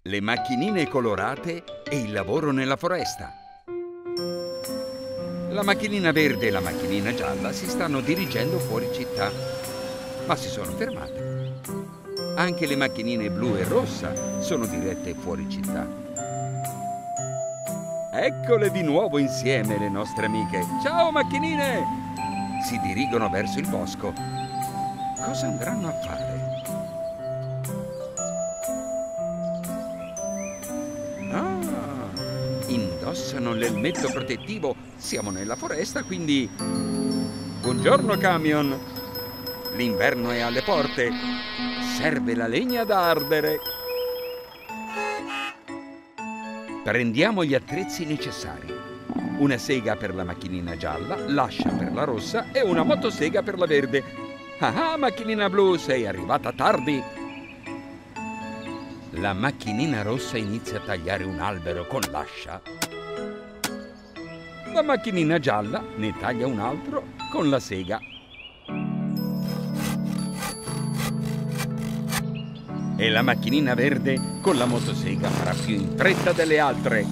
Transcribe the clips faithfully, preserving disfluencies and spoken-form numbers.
Le macchinine colorate e il lavoro nella foresta. La macchinina verde e la macchinina gialla si stanno dirigendo fuori città, ma si sono fermate. Anche le macchinine blu e rossa sono dirette fuori città. Eccole di nuovo insieme le nostre amiche. Ciao macchinine! Si dirigono verso il bosco. Cosa andranno a fare? Ah, indossano l'elmetto protettivo. Siamo nella foresta, quindi... Buongiorno, camion! L'inverno è alle porte. Serve la legna da ardere. Prendiamo gli attrezzi necessari. Una sega per la macchinina gialla, l'ascia per la rossa e una motosega per la verde. Ah, ah, macchinina blu, sei arrivata tardi. La macchinina rossa inizia a tagliare un albero con l'ascia. La macchinina gialla ne taglia un altro con la sega. E la macchinina verde con la motosega farà più in fretta delle altre.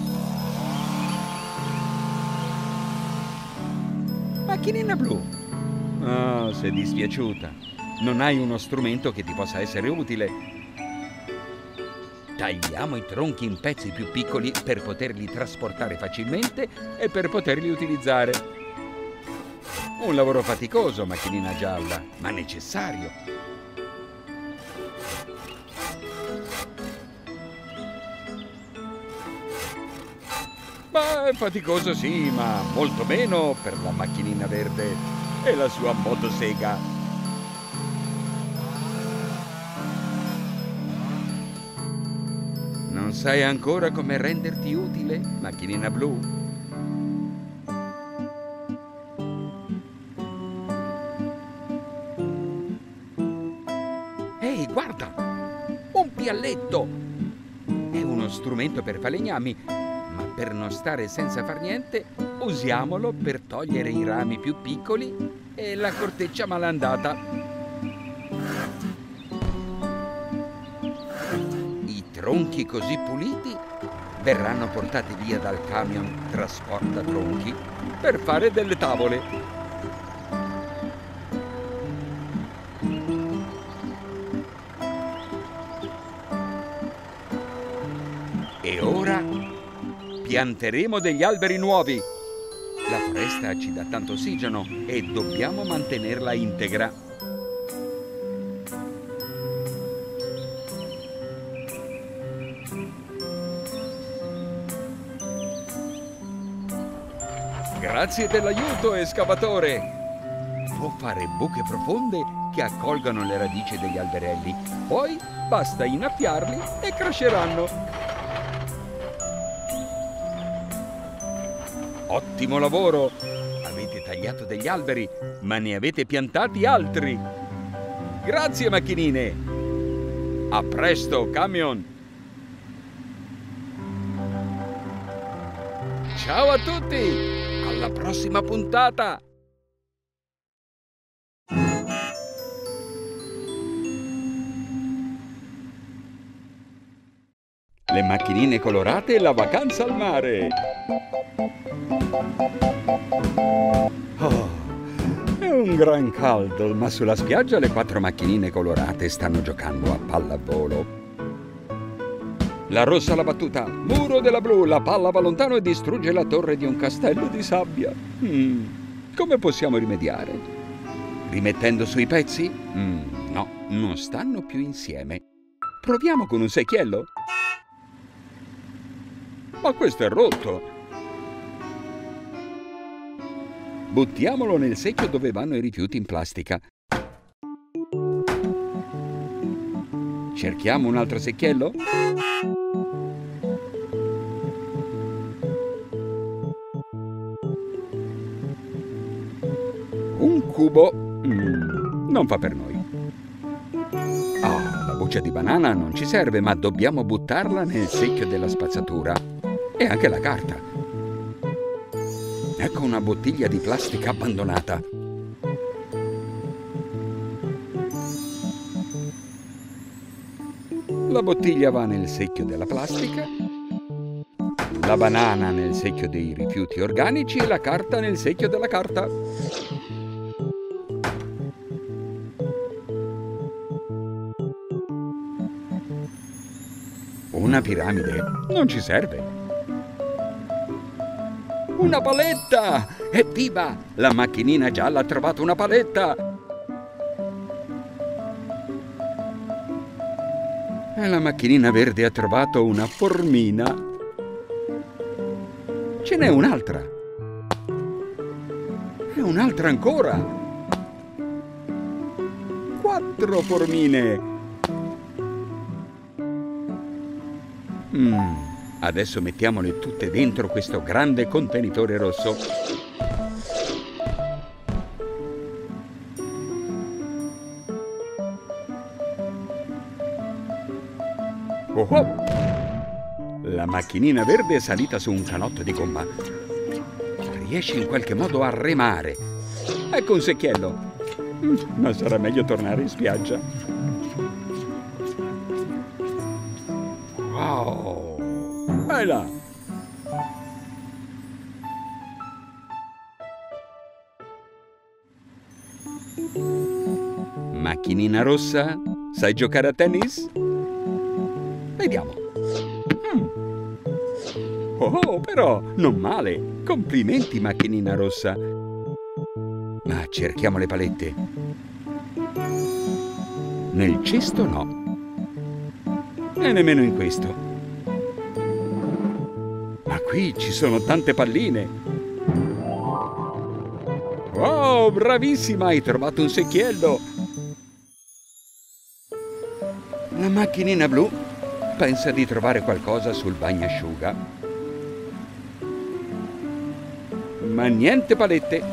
Macchinina blu. Oh, sei dispiaciuta. Non hai uno strumento che ti possa essere utile. Tagliamo i tronchi in pezzi più piccoli per poterli trasportare facilmente e per poterli utilizzare. Un lavoro faticoso, macchinina gialla, ma necessario. Ma è faticoso sì, ma molto meno per la macchinina verde e la sua motosega. Non sai ancora come renderti utile, macchinina blu? Ehi, guarda! Un pialletto! È uno strumento per falegnami, ma per non stare senza far niente, usiamolo per togliere i rami più piccoli e la corteccia malandata. I tronchi così puliti verranno portati via dal camion trasporta tronchi per fare delle tavole. E ora pianteremo degli alberi nuovi. La foresta ci dà tanto ossigeno e dobbiamo mantenerla integra. Grazie dell'aiuto, escavatore! Può fare buche profonde che accolgano le radici degli alberelli. Poi basta innaffiarli e cresceranno. Ottimo lavoro! Avete tagliato degli alberi, ma ne avete piantati altri. Grazie, macchinine! A presto, camion! Ciao a tutti! Alla prossima puntata! Le macchinine colorate e la vacanza al mare! Oh, è un gran caldo, ma sulla spiaggia le quattro macchinine colorate stanno giocando a pallavolo. La rossa l'ha battuta, muro della blu, la palla va lontano e distrugge la torre di un castello di sabbia. Mm, come possiamo rimediare? Rimettendo sui pezzi? Mm, no, non stanno più insieme. Proviamo con un secchiello? Ma questo è rotto! Buttiamolo nel secchio dove vanno i rifiuti in plastica. Cerchiamo un altro secchiello? Un cubo mm, non fa per noi. Ah, la buccia di banana non ci serve, ma dobbiamo buttarla nel secchio della spazzatura. E anche la carta. Ecco una bottiglia di plastica abbandonata. La bottiglia va nel secchio della plastica, la banana nel secchio dei rifiuti organici e la carta nel secchio della carta. Una piramide non ci serve. Una paletta! Evviva! La macchinina gialla ha trovato una paletta! E la macchinina verde ha trovato una formina. Ce n'è un'altra. E un'altra ancora. Quattro formine. Mm, adesso mettiamole tutte dentro questo grande contenitore rosso. Oh oh! La macchinina verde è salita su un canotto di gomma. Riesce in qualche modo a remare. Ecco un secchiello. Mm, ma sarà meglio tornare in spiaggia. Wow! E là! Macchinina rossa, sai giocare a tennis? Vediamo. Mm. Oh, però, non male. Complimenti, macchinina rossa. Ma cerchiamo le palette. Nel cesto no. E nemmeno in questo. Ma qui ci sono tante palline. Wow, bravissima, hai trovato un secchiello. La macchinina blu pensa di trovare qualcosa sul bagnasciuga. Ma niente palette.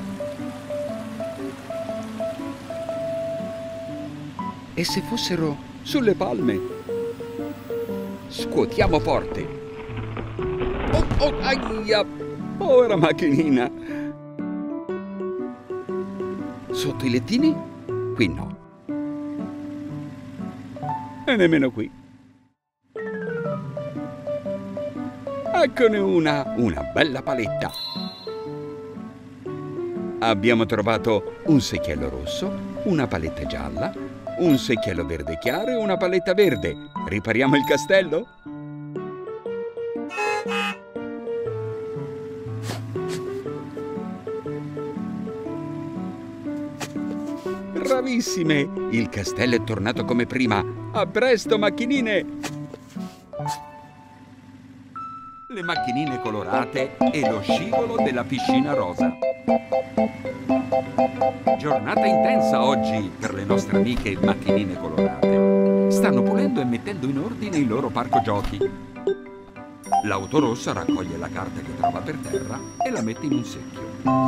E se fossero sulle palme? Scuotiamo forte. Oh, oh, aia! Povera macchinina. Sotto i lettini? Qui no. E nemmeno qui. Eccone una, una bella paletta. Abbiamo trovato un secchiello rosso, una paletta gialla, un secchiello verde chiaro e una paletta verde. Ripariamo il castello? Bravissime! Il castello è tornato come prima. A presto, macchinine! Le macchinine colorate e lo scivolo della piscina rosa. Giornata intensa oggi per le nostre amiche macchinine colorate. Stanno pulendo e mettendo in ordine il loro parco giochi. L'auto rossa raccoglie la carta che trova per terra e la mette in un secchio.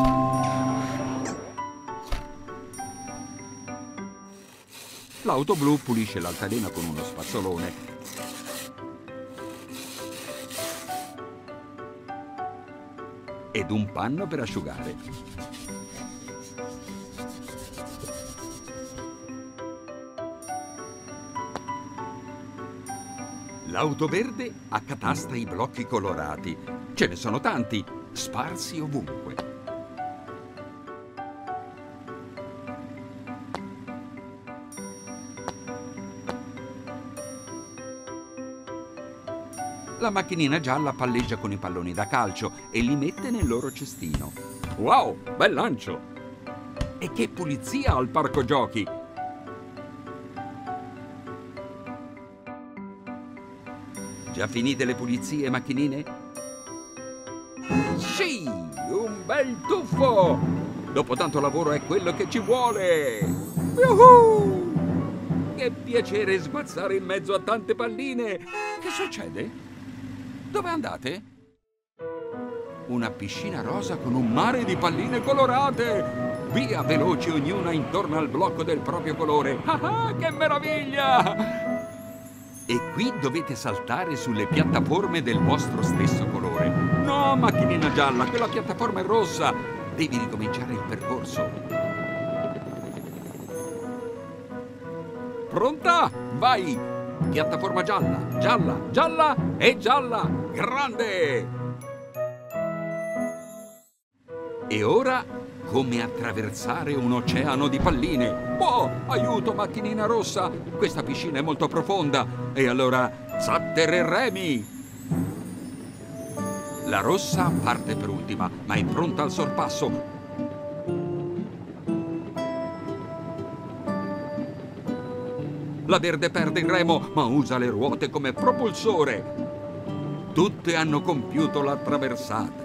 L'auto blu pulisce l'altalena con uno spazzolone. Ed un panno per asciugare. L'auto verde accatasta i blocchi colorati. Ce ne sono tanti, sparsi ovunque. La macchinina gialla palleggia con i palloni da calcio e li mette nel loro cestino. Wow, bel lancio! E che pulizia al parco giochi! Già finite le pulizie, macchinine? Sì, un bel tuffo! Dopo tanto lavoro è quello che ci vuole! Yuhu! Che piacere sguazzare in mezzo a tante palline! Che succede? Dove andate? Una piscina rosa con un mare di palline colorate! Via veloci ognuna intorno al blocco del proprio colore! Ah, ah, che meraviglia! E qui dovete saltare sulle piattaforme del vostro stesso colore. No, macchinina gialla, quella piattaforma è rossa! Devi ricominciare il percorso. Pronta? Vai! Piattaforma gialla, gialla, gialla e gialla. Grande! E ora, come attraversare un oceano di palline. Oh, aiuto, macchinina rossa! Questa piscina è molto profonda. E allora, zattero e remi! La rossa parte per ultima, ma è pronta al sorpasso. La verde perde il remo, ma usa le ruote come propulsore. Tutte hanno compiuto la traversata.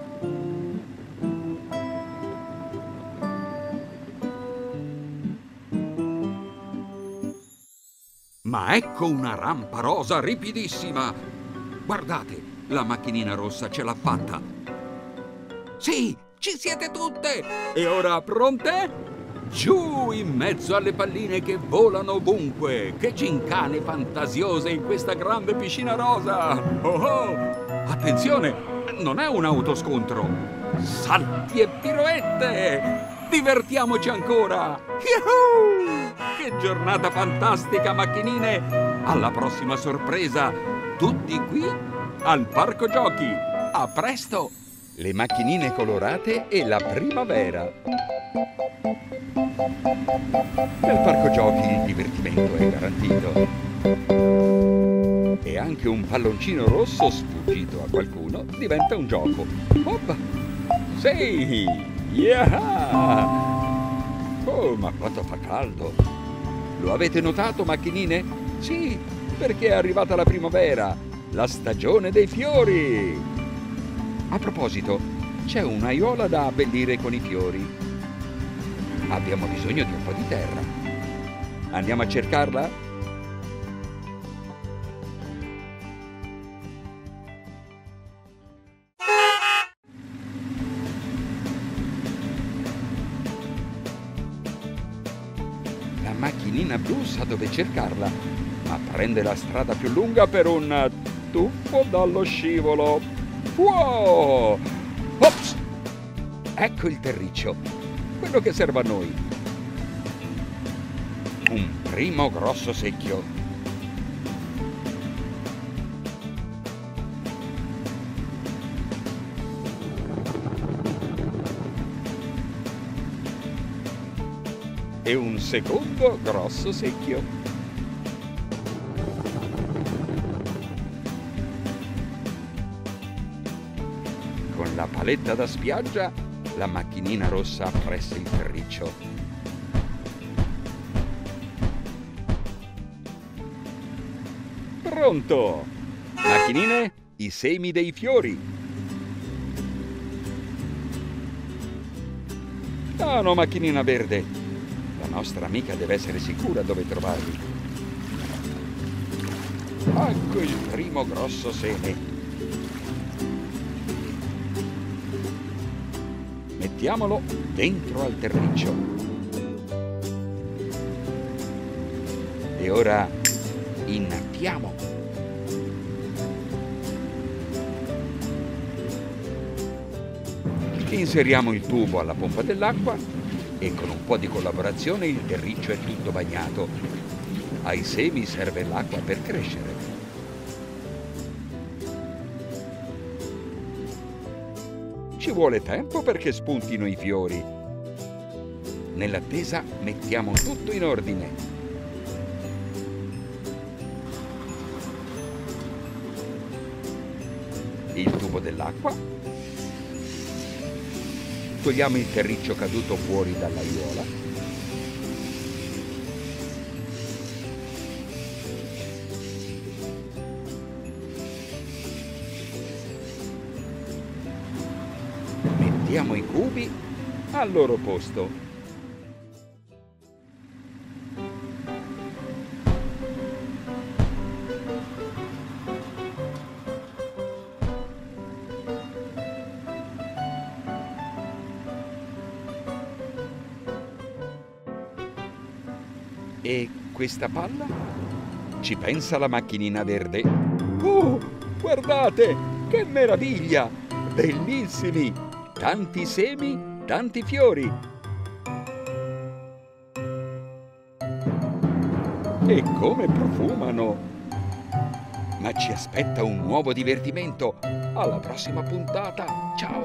Ma ecco una rampa rosa ripidissima. Guardate, la macchinina rossa ce l'ha fatta. Sì, ci siete tutte! E ora pronte? Giù in mezzo alle palline che volano ovunque! Che gincane fantasiose in questa grande piscina rosa! Oh oh! Attenzione, non è un autoscontro! Salti e piroette! Divertiamoci ancora! Yuhu! Che giornata fantastica, macchinine! Alla prossima sorpresa! Tutti qui al Parco Giochi! A presto! Le macchinine colorate e la primavera! Nel Parco Giochi il divertimento è garantito. E anche un palloncino rosso sfuggito a qualcuno diventa un gioco. Oppa! Sì! Yeah! Oh, ma quanto fa caldo! Lo avete notato, macchinine? Sì, perché è arrivata la primavera, la stagione dei fiori! A proposito, c'è un'aiuola da abbellire con i fiori. Abbiamo bisogno di un po' di terra. Andiamo a cercarla? La macchinina blu sa dove cercarla, ma prende la strada più lunga per un tuffo dallo scivolo. Wow! Ops! Ecco il terriccio, quello che serve a noi. Un primo grosso secchio. E un secondo grosso secchio. Con la paletta da spiaggia, la macchinina rossa appressa il terriccio. Pronto! Macchinine, i semi dei fiori. No, no, macchinina verde. La nostra amica deve essere sicura dove trovarli. Ecco il primo grosso seme. Mettiamolo dentro al terriccio. E ora innaffiamo. Inseriamo il tubo alla pompa dell'acqua e con un po' di collaborazione il terriccio è tutto bagnato. Ai semi serve l'acqua per crescere. Ci vuole tempo perché spuntino i fiori. Nell'attesa mettiamo tutto in ordine. Il tubo dell'acqua. Togliamo il terriccio caduto fuori dall'aiuola. Mettiamo i cubi al loro posto. E questa palla? Ci pensa la macchinina verde. Oh, guardate, che meraviglia! Bellissimi! Tanti semi, tanti fiori. E come profumano! ma ci aspetta un nuovo divertimento. Alla prossima puntata. Ciao!